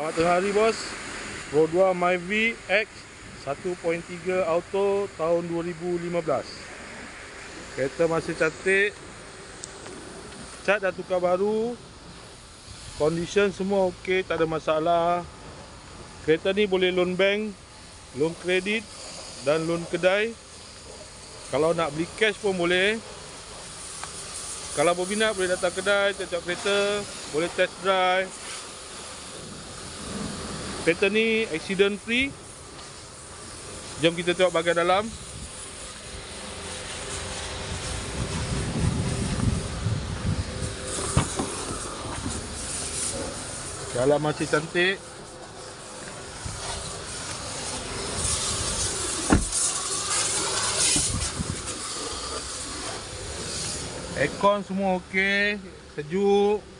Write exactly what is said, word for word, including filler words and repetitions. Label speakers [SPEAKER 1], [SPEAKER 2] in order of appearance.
[SPEAKER 1] Selamat tengah hari bos. Pro dua Myvi X satu titik tiga auto tahun dua ribu lima belas. Kereta masih cantik. Cat dah tukar baru. Condition semua okey, tak ada masalah. Kereta ni boleh loan bank, loan kredit dan loan kedai. Kalau nak beli cash pun boleh. Kalau berminat boleh datang kedai, tengok kereta, boleh test drive. Kereta ni accident free. Jom kita tengok bahagian dalam. Dalam masih cantik. Aircon semua okey, sejuk.